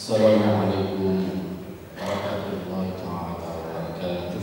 Assalamualaikum warahmatullahi taala wabarakatuh.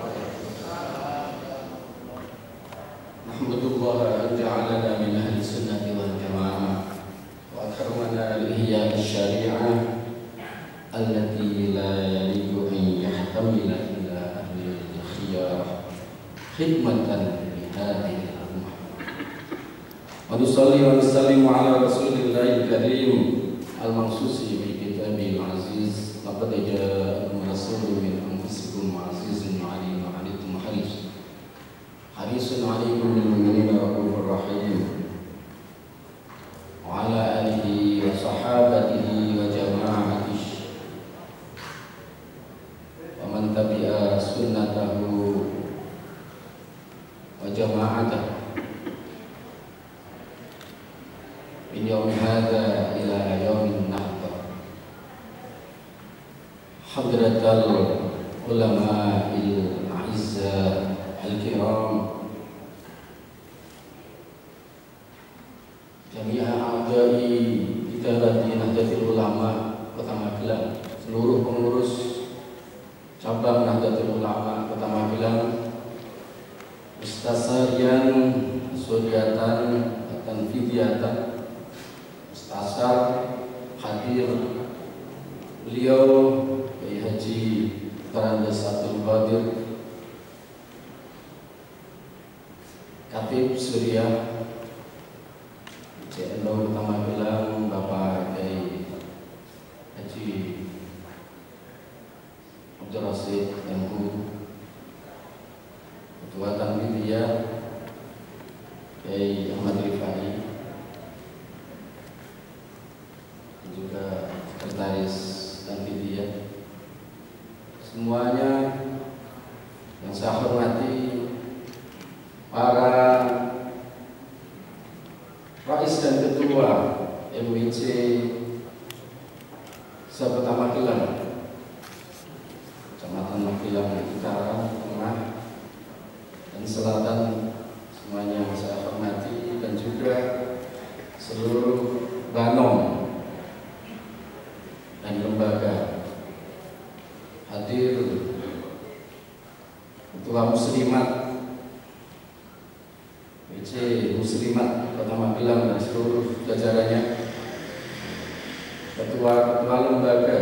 Alhamdulillah an ja'alana min ahli sunnati wal jamaah wa akramana lihiya syari'ah allati la yaliqu an yahtamila ila ahli al-khiyar khidmatan li hadhihi al-ummah. Wa nusalli wa nusallimu ala Rasulillahil karim al-mansusi bi kitabil aziz laqad ja'akum rasulun min anfusikum azizun 'alayhi ma 'anittum harisun 'alaykum bil mu'minina raufur rahim wa ala alihi wa sahabatihi wa jama'atihi wa man tabi'a sunnatahu wa jama'atahu min yawmi hadha ila yawmin nahda. Hadratal ulama'il a'izza al-kiram, jami'a a'dai idarati Nahdlatul Ulama Kota Magelang, seluruh pengurus cabang Nahdlatul Ulama Kota Magelang, Ustaz Sarian, Suryatan, Tanfidiyatan, Asar hadir beliau Kiai Haji Tarandas Abdul Qadir, Khatib Suriah CNO Kota Magelang, Bapak Kiai Haji Abdul Rasid Tengku, Ketua Tanfidiyah Kiai Ahmad Rifai, juga sekretaris Tanfidiyah, semuanya yang saya hormati, para rais dan ketua MUIC Kota Magelang, Kecamatan Magelang Utara, Tengah, dan Selatan, semuanya yang saya hormati, dan juga seluruh banom dan lembaga, hadir Ketua Muslimat WC Muslimat Kota Magelang dan seluruh jajarannya, ketua-ketua lembaga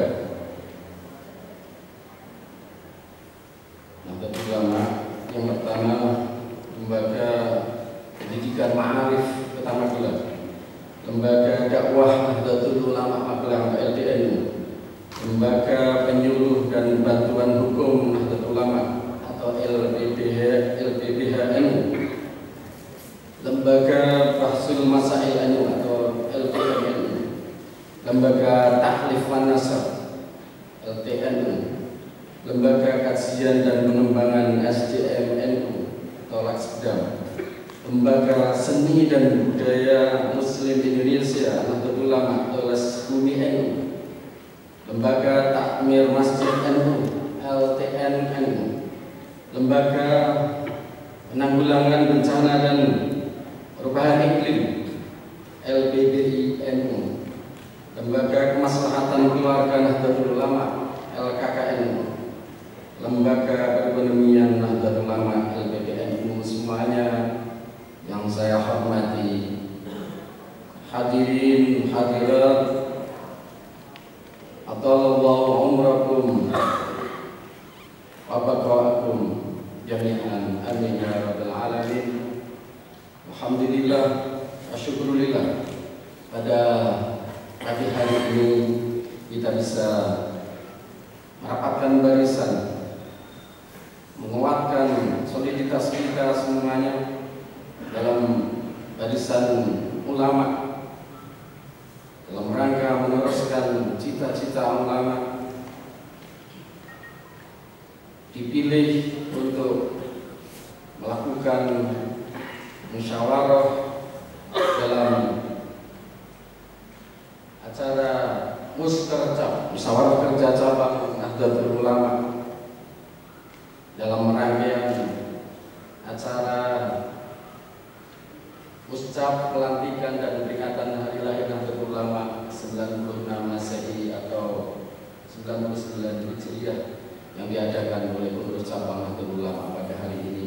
Nahdlatul Ulama. Yang pertama, Lembaga Pendidikan Ma'arif Kota Magelang, Lembaga Dakwah Nahdlatul Ulama Magelang LDN, Lembaga Penyuluh dan Bantuan Hukum Nahdlatul Ulama atau LPBHN, Lembaga Bahsul Masail NU atau LPMN, Lembaga Tahlif wan Nasr LTNU, Lembaga Kajian dan Pengembangan SDM NU atau Laksdam, Lembaga Seni dan Budaya Muslim Indonesia Nahdlatul Ulama atau LSMUMI NU, Lembaga Takmir Masjid NU LTN NU, Lembaga Penanggulangan Bencana dan Perubahan Iklim LPBI NU, Lembaga Kemaslahatan Keluarga Nahdlatul Ulama LKKNU, Lembaga Perekonomian Nahdlatul Ulama LPPNU. Semuanya yang saya hormati, hadirin hadirat, atallahu umrakum wa baqaakum jami'an, amin ya rabbal alamin. Alhamdulillah wa syukurillah, pada pagi hari ini kita bisa merapatkan barisan, menguatkan soliditas kita semuanya dalam barisan ulama, dalam rangka meneruskan cita-cita ulama, dipilih untuk melakukan musyawarah dalam acara muskercap, musyawarah kerja cabang Nahdlatul Ulama, dalam rangkaian acara muscap pelantikan dan peringatan hari lahir Nahdlatul Ulama 96 Masehi atau 99 Hijriah yang diadakan oleh pengurus cabang Nahdlatul Ulama pada hari ini.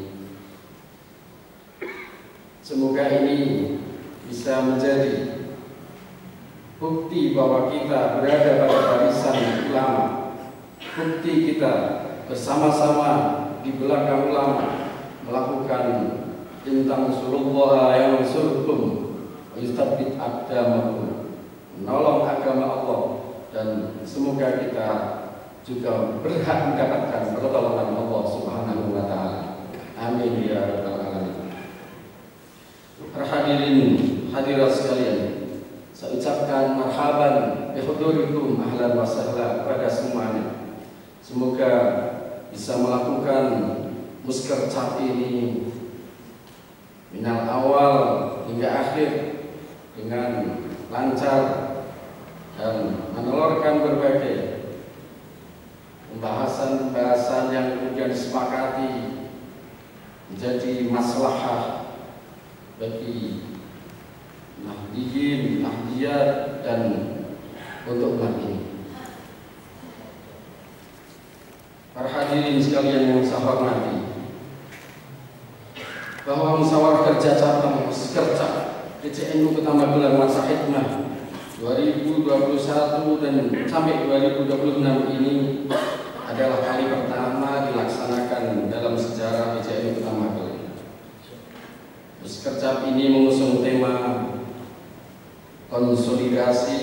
Semoga ini bisa menjadi bukti bahwa kita berada pada barisan ulama, bukti kita bersama-sama di belakang ulama melakukan tentang surullah yang surkum yustabit aqdamakum, menolong agama Allah, dan semoga kita juga berhak mendapatkan pertolongan Allah Subhanahu wa taala. Amin ya rabbal alamin. Para hadirin hadirat sekalian, saya ucapkan marhaban bihudurikum ahlan wa sahlan kepada semuanya. Semoga bisa melakukan muskercap ini minal awal hingga akhir dengan lancar dan menelurkan berbagai pembahasan-pembahasan yang kemudian disepakati menjadi maslahah bagi nahdiyin, nahdiyat, dan untuk umat ini. Para hadirin sekalian yang saya hormati, bahwa musyawarah kerja cabang Muskerca PCNU Kota Magelang masa hikmah 2021 dan sampai 2026 ini adalah kali pertama dilaksanakan dalam sejarah PCNU Kota Magelang. Muskerca ini mengusung tema konsolidasi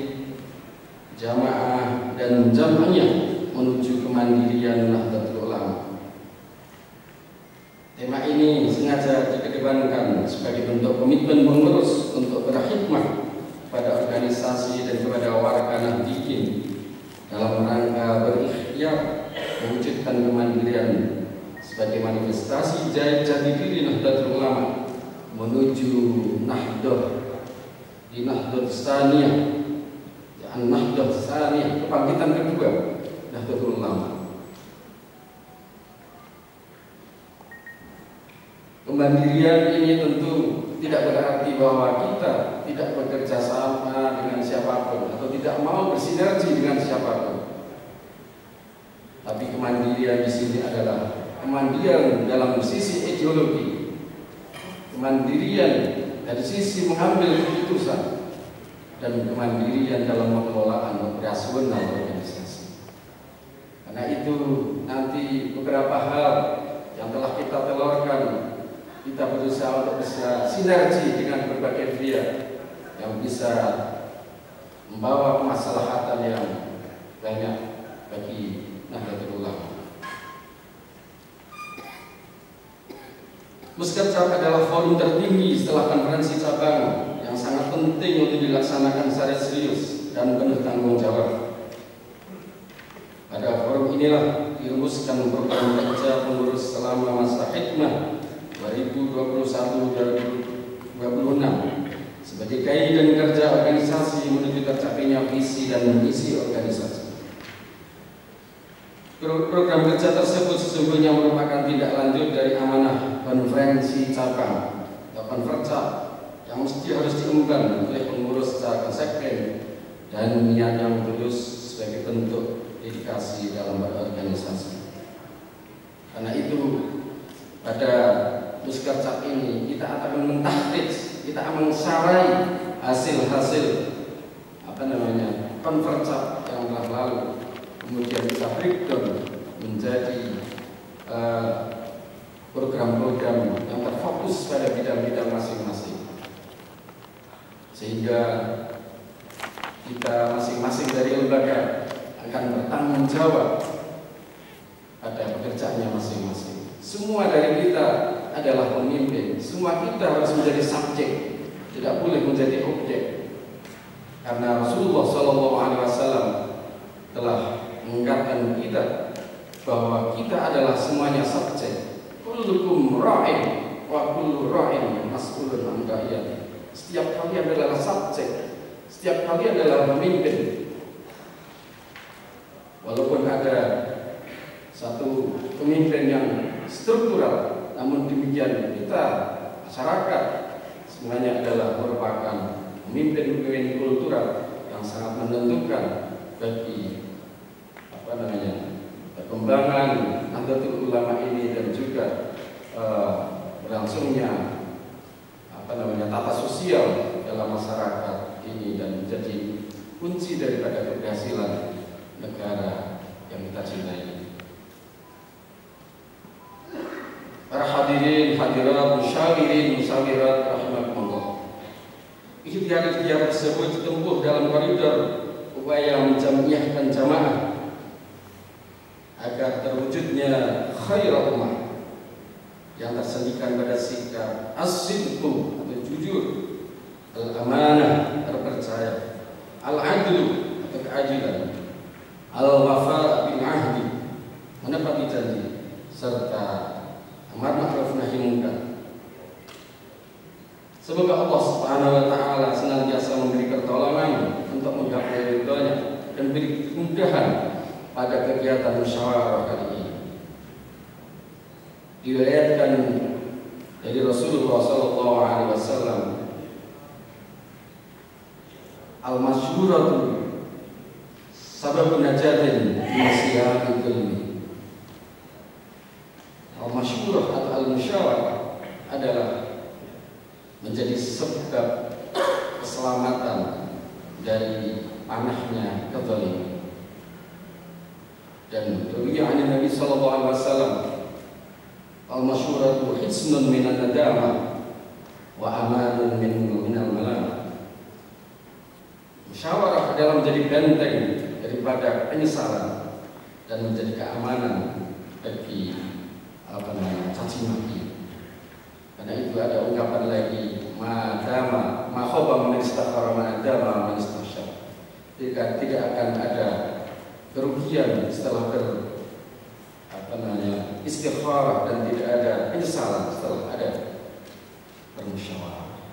jamaah dan jam'iyah menuju kemandirian Nahdlatul Ulama. Tema ini sengaja dikedepankan sebagai bentuk komitmen pengurus untuk berkhidmat pada organisasi dan kepada warga Nahdiyin dalam rangka berikhtiar mewujudkan kemandirian sebagai manifestasi jati diri Nahdlatul Ulama menuju Nahdoh di Nahdoh Tsaniyah, Nahdoh Tsaniyah, kebangkitan kedua Nahdlatul Ulama. Kemandirian ini tentu tidak berarti bahwa kita tidak bekerja sama dengan siapapun atau tidak mau bersinergi dengan siapapun. Tapi kemandirian di sini adalah kemandirian dalam sisi ideologi, kemandirian dari sisi mengambil keputusan, dan kemandirian dalam pengelolaan operasional organisasi. Karena itu nanti beberapa hal yang telah kita telurkan, kita berusaha untuk bisa sinergi dengan berbagai pihak yang bisa membawa kemaslahatan yang banyak bagi Nahdlatul Ulama. Muskerca adalah forum tertinggi setelah konferensi cabang yang sangat penting untuk dilaksanakan secara serius dan penuh tanggung jawab. Pada forum inilah dirumuskan program kerja pengurus selama masa hikmah 2021-2026 sebagai kaidah kerja organisasi menuju tercapainya visi dan misi organisasi. Program kerja tersebut sesungguhnya merupakan tindak lanjut dari amanah konferensi cabang atau konfercap yang mesti harus diemban oleh pengurus secara konsekuen dan niat yang tulus sebagai bentuk dedikasi dalam berorganisasi. Karena itu pada Muskerca ini kita akan mentahqiq, kita akan mensarai hasil-hasil konfercap yang telah lalu, kemudian kita breakdown menjadi program-program yang terfokus pada bidang-bidang masing-masing, sehingga kita masing-masing dari lembaga akan bertanggung jawab pada pekerjaannya masing-masing. Semua dari kita adalah pemimpin, semua kita harus menjadi subjek, tidak boleh menjadi objek. Karena Rasulullah SAW telah mengatakan kita bahwa kita adalah semuanya subjek. Kullukum ra'in wa kullu ra'in mas'ulun an ra'iyati. Setiap kalian adalah subjek, setiap kalian adalah pemimpin. Walaupun ada satu pemimpin yang struktural, namun demikian kita masyarakat semuanya adalah merupakan pemimpin-pemimpin kultural yang sangat menentukan bagi perkembangan Nahdlatul Ulama ini dan juga berlangsungnya tata sosial dalam masyarakat ini dan menjadi kunci daripada keberhasilan negara yang kita cintai. Para hadirin, hadirat, musyawirin, musyawirat rahimakumullah. Ikhtiar-ikhtiar tersebut ditempuh dalam koridor upaya menjamiahkan jamaah agar terwujudnya khairul ummah yang tersendikan pada sikap as-sidqu atau jujur, al-amanah terpercaya, al-adlu atau keadilan, al-wafa bil ahdi menepati janji, serta amar ma'ruf nahi munkar. Semoga Allah Subhanahu wa taala senantiasa memberi pertolongan untuk menggapai ridhonya dan beri kemudahan pada kegiatan musyawarah kali ini. Diriwayatkan dari Rasulullah sallallahu alaihi wasallam, al-masyuratu sababun najatin min siyaqil ilmi. Al-masyurah atau al-musyawarah adalah menjadi sebab keselamatan dari panahnya kezaliman. Dan riwayat Nabi sallallahu alaihi wasallam, al-masyuratu hisnun minan nadama wa amanun minal malam. Musyawarah adalah menjadi benteng daripada penyesalan dan menjadi keamanan bagi caci maki. Karena itu ada ungkapan lagi, madama ma khaba man istakhara madama man istasyara. Tidak akan ada kerugian setelah istikharah dan tidak ada penyesalan setelah ada bermusyawarah.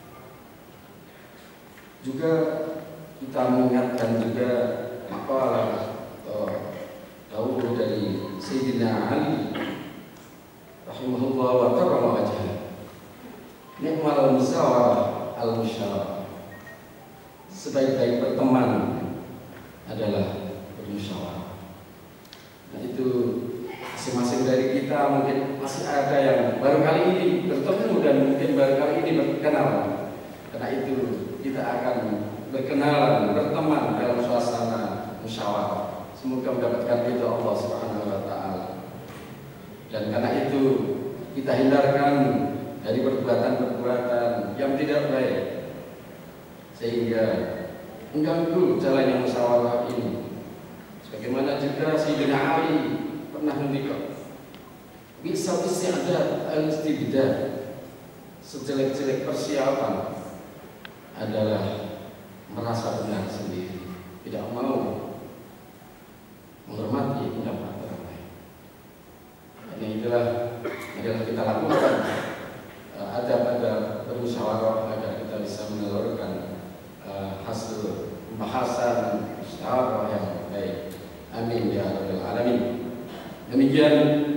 Juga kita mengingatkan juga makalah dahulu dari Sayyidina Ali rahimahullah wa karrama wajhah, nikmal musyawarah al-musyawarah. Sebaik-baik berteman adalah bermusyawarah. Nah itu masing-masing dari kita mungkin masih ada yang baru kali ini bertemu dan mungkin baru kali ini berkenalan. Karena itu kita akan berkenalan, berteman dalam suasana musyawarah. Semoga mendapatkan ridho Allah Subhanahu wa taala. Dan karena itu kita hindarkan dari perbuatan-perbuatan yang tidak baik sehingga mengganggu jalannya musyawarah ini. Sebagaimana juga Sayyidina Ali pernah mendikau, bisa isti'dad al-istibdad, sejelek-jelek persiapan adalah merasa benar sendiri, tidak mau menghormati pendapat orang lain. Ini adalah kita lakukan ada bermusyawarah agar kita bisa menelurkan hasil pembahasan musyawarah yang baik. Amin ya rabbal alamin. Demikian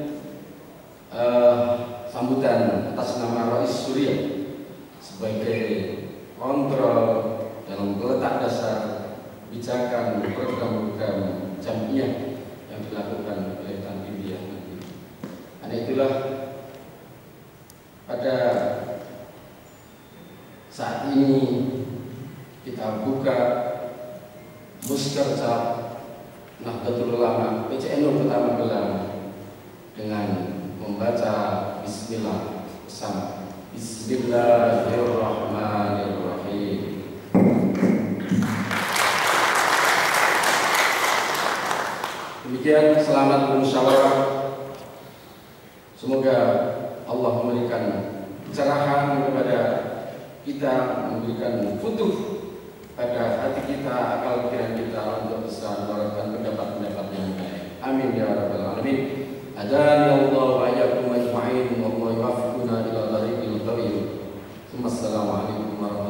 sambutan atas nama Rais Suriah sebagai kontrol dalam letak dasar kebijakan program-program jamiah yang dilakukan oleh Tanfidiyah nanti. Karena itulah pada saat ini kita buka muskerja Nahdlatul Ulama PCNU pertama gelar dengan membaca Bismillah bersama. Bismillahirrahmanirrahim. Demikian selamat bermusyawarah. Semoga Allah memberikan pencerahan kepada kita, memberikan futuh pada hati kita, akal pikiran kita untuk bisa menawarkan pendapat-pendapat yang baik. Amin ya rabbal alamin. Adani Allah wa iyyakum ajma'in wa yuwaffiquna ila thariqil qawim. Assalamualaikum warahmatullahi wabarakatuh.